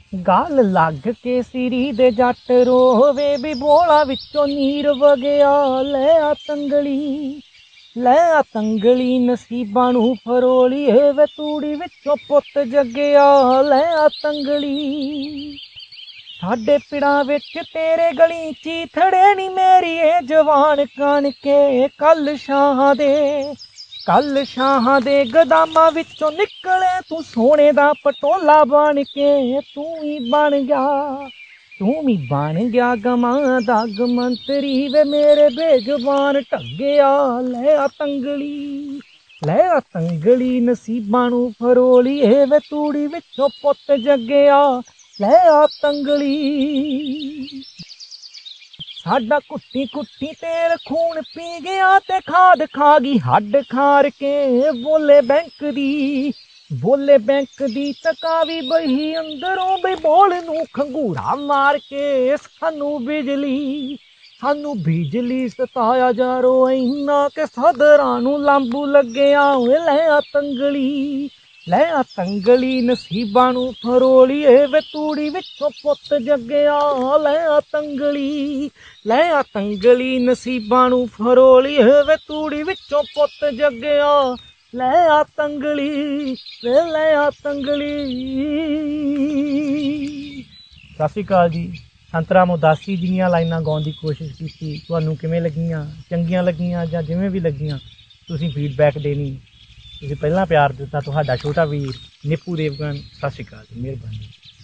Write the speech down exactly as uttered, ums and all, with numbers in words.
गल लग के सिरी दे जट रोवे भी बोला विचों नीर वगया लै आ तंगली लै आ तंगली नसीबां नूं फरोली वे तूड़ी विचों पुत जगया लै आ तंगली साडे पिड़ां विच तेरे गली चीथड़े नी मेरी ए जवान कन के कल शाहां दे कल शाहां दे गदामां विचों निकले तू सोने दा पटोला बन के तू ही बन गया तू ही बन गया गमां दा गमंतरी वे मेरे बेजुबान ढग्गया लै आ तंगली लै आ तंगली नसीबां नूं फरोली वे तूड़ी विचों पुत जगया लै आ तंगली साडा कुट्टी कुट्टी तेल खून पी गया ते खाद खा गई हड्ड खार के बोले बैंक दी बोले बैंक दी तकावी बही अंदरों बई बोल नूं खंगूरा मार के सानू बिजली सानू बिजली सताया जा रो इन्ना के सदरां नूं लांबू लग्गया लै आ तंगली लै आ तंगली नसीबां नूं फरोली वे तूड़ी विचों पुत जगया लै आ तंगली लै आ तंगली नसीबां नूं फरोली वे तूड़ी विचों पुत जगया लै आ तंगली वे लै आ तंगली। सत श्री अकाल जी। संत राम उदासी ਦੀਆਂ ਲਾਈਨਾਂ ਗਾਉਣ ਦੀ ਕੋਸ਼ਿਸ਼ ਕੀਤੀ। ਤੁਹਾਨੂੰ ਕਿਵੇਂ ਲੱਗੀਆਂ? ਚੰਗੀਆਂ ਲੱਗੀਆਂ ਜਾਂ ਜਿਵੇਂ ਵੀ ਲੱਗੀਆਂ ਤੁਸੀਂ ਫੀਡਬੈਕ ਦੇਣੀ। ਤੁਸੀਂ ਪਹਿਲਾਂ ਪਿਆਰ ਦਿੱਤਾ। ਤੁਹਾਡਾ ਛੋਟਾ ਵੀਰ ਨਿੱਪੂ ਦੇਵਗਨ। ਸਤਿ ਸ਼੍ਰੀ ਅਕਾਲ ਜੀ। ਮਿਹਰਬਾਨੀ।